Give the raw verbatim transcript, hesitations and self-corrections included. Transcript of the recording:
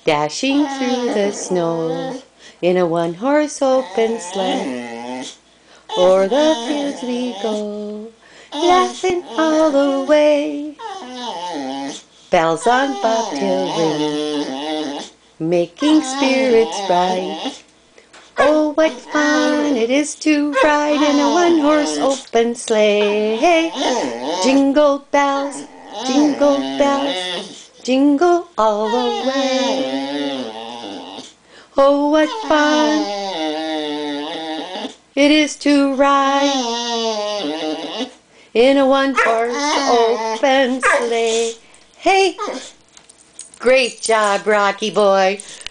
dashing through the snow in a one-horse open sleigh. O'er the fields we go, laughing all the way. Bells on bobtail ring, making spirits bright. Oh, what fun it is to ride in a one-horse open sleigh. Jingle bells, jingle bells, jingle all the way. Oh, what fun it is to ride in a one-horse open sleigh. Hey, great job, Rocky boy.